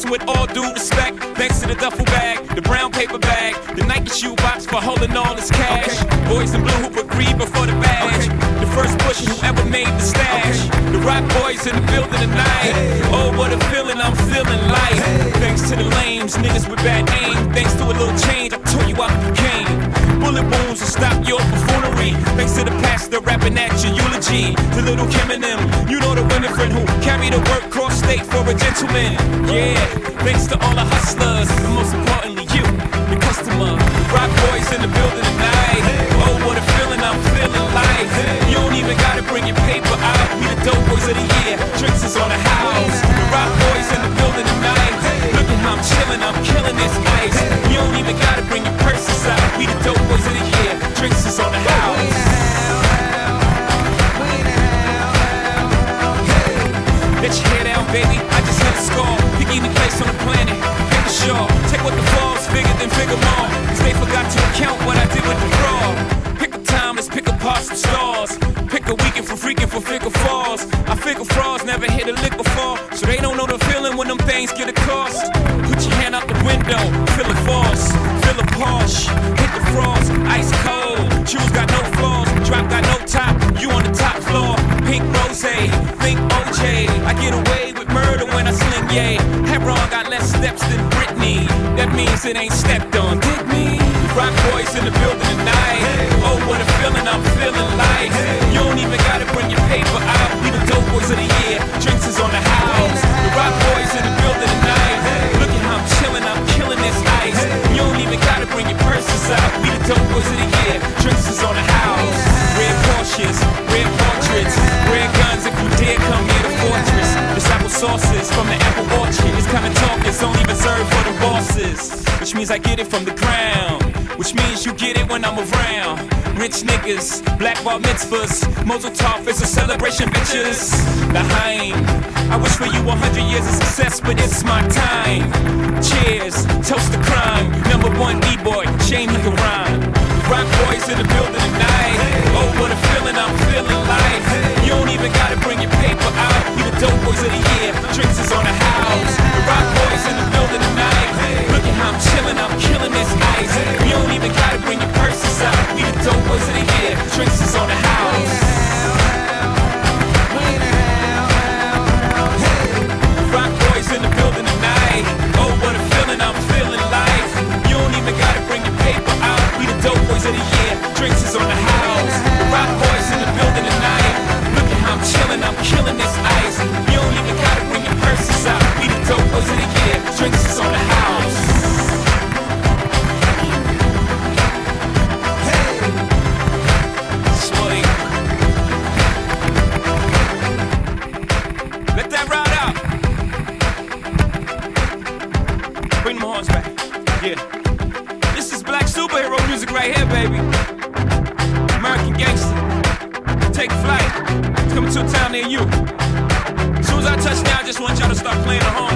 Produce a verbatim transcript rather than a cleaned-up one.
and with all due respect, thanks to the duffel bag, the brown paper bag, the Nike shoe box for holding all this cash. Okay. Boys in blue who put greed before the badge. Okay. The first push who ever made the stash. Okay. The rock boys in the building tonight. Hey. Oh, what a feeling, I'm feeling light. Hey. Thanks to the lames, niggas with bad aim. Thanks to a little change, I told you I became. Bullet wounds will stop your buffoonery. Thanks to the pastor rapping at your eulogy. To little Kim and them, you know the women friend who carry the work cross state for a gentleman. Yeah, thanks to all the hustlers, and most importantly you, the customer. Rock boys in the building tonight. Oh, what a feeling, I'm feeling like. You don't even gotta bring your paper out. We the dope boys of the year. Drinks is on the house. The rock boys in the building tonight. Look at how I'm chilling, I'm killing this ice. You don't even gotta bring your purses out. We the dope boys of the year. Drinks is on the house. Let your hair down, baby. I just hit a score. Pick any place on the planet. Pick a shore. Take what the falls figured, then figure more. Cause they forgot to account what I did with the fraud. Pick a time, let's pick apart some stars. Pick a weekend for freaking for figure falls. I figure frauds never hit a lick before, so they don't know the feeling when them things get a cost. Put your hand out the window, feel it false, feel it Porsche. Hit the frost, ice cold. Shoes got no flaws, drop got no top. You on the top floor, pink rose, think O J. I get away with murder when I sling yay. Heron got less steps than Britney. That means it ain't stepped on. Dig me? Rock boys in the building tonight. Oh, what a feeling, I'm feeling like. You don't even gotta bring your paper out. We the dope boys of the year. Drinks is on the house. The rock boys in the building tonight. Look at how I'm chilling, I'm killing this ice. You don't even gotta bring your purses out. We the dope boys of the year. Drinks is on the house. Red Porsches, red portraits, red guns if you dare come near the fortress. This apple sauces from the apple orchard. This kind of talk is only reserved for the bosses. Which means I get it from the ground. Which means you get it when I'm around. Rich niggas, black bar mitzvahs. Mazel tov is a celebration, bitches. L'chaim. I wish for you a hundred years of success, but it's my time. Cheers, toast to crime. Number one B-boy, shame he can rhyme. Rock boys in the building tonight. Oh, what a feeling, I'm feeling like. You don't even gotta bring your paper out. We the dope boys of the year. Drinks is on the house. The rock boys in the building tonight. Look at how I'm chilling, I'm killing this ice. You don't even gotta bring your purses out. We the dope boys of the year. Drinks is on the house. Rock boys in the building tonight. Oh, what a feeling, I'm feeling like. You don't even gotta bring your paper out. We the dope boys of the year. Drinks is on the house. The rock boys in the building tonight. Look at how I'm chilling, I'm killing this ice. You don't even gotta bring your purses out. We the dope boys of the year. Drinks is on the house. Sweet. Let that ride out. Bring them horns back. Yeah. This is black superhero music right here, baby. American gangster. Take flight. It's coming to a town near you. As soon as I touch down, I just want y'all to start playing the horn.